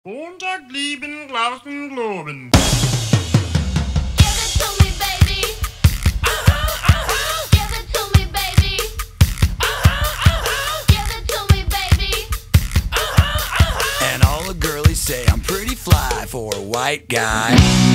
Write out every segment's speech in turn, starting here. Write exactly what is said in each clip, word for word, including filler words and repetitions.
Montag lieben, Glauben, Globen. Give it to me, baby. Uh-huh, uh-huh. Give it to me, baby. Uh-huh, uh-huh. Give it to me, baby. Uh-huh, uh-huh. And all the girlies say I'm pretty fly for a white guy.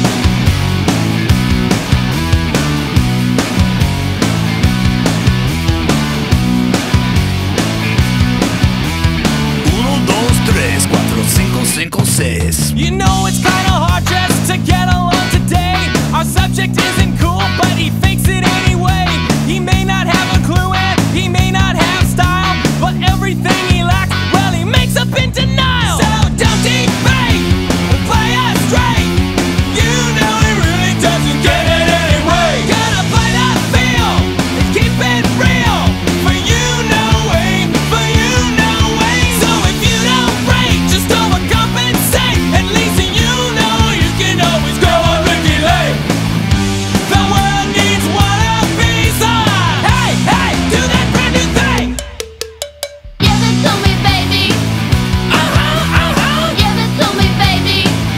Uno, dos, tres, cuatro, cinco, cinco, seis. You know it's kinda hard just to get along today. Our subject isn't cool, but he fakes it anyway. He may not have a clue and he may not have style, but everything he lacks, well, he makes up in denial. So don't debate, play us straight. You know he really doesn't get it anyway. Gotta play that feel and keep it real. For you, no way, for you, no way. So if you don't break, just overcompensate. At least you know you can always go on Ricky Lake. The world needs wannabes on. Hey, hey, do that brand new thing. Give it to me, baby. Uh-huh, uh-huh, Give it to me, baby.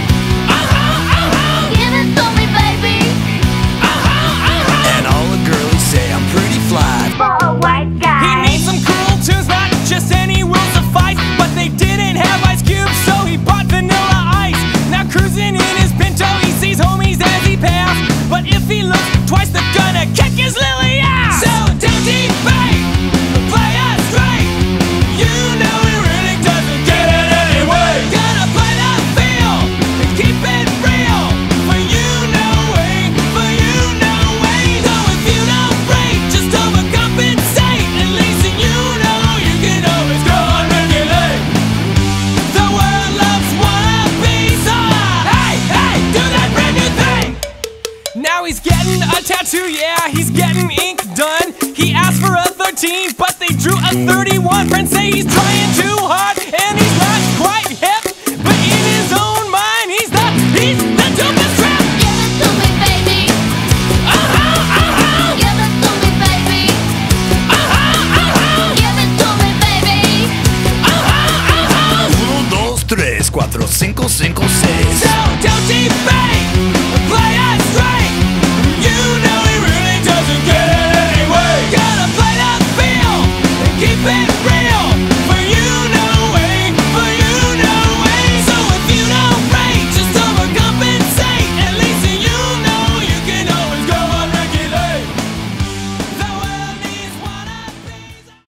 uh-huh, uh-huh, Give it to me, baby. uh-huh, uh-huh. And all the girlies say I'm pretty fly. For a white He guy. needs some cool tunes, not just any will suffice. But they didn't have Ice Cube, so he bought Vanilla Ice. Now cruising in his Pinto, he sees homies as he pass. But if he looks twice, they're gonna kick his lily ass. So don't debate, play us straight. You know he really doesn't get it anyway. Gotta play that feel and keep it real. For you, no way, for you, no way. So if you don't break, just overcompensate. At least you know you can always go on regulate. The world loves wannabes on. Hey, hey, do that brand new thing. Now he's getting a tattoo, yeah, he's getting ink done. He asked for a thirteen, but they drew a thirty-one. Friends say he's trying too hard, and he's not quite hip. But in his own mind, he's the, he's the dopest rap. Give it to me, baby. Uh-huh, uh-huh, Give it to me, baby. uh-huh, uh-huh, Give it to me, baby. uh-huh, uh-huh. Uno, dos, tres, cuatro, cinco, cinco, seis. So don't debate, play us straight. You know he really doesn't get it anyway. Gotta play that feel and keep it real.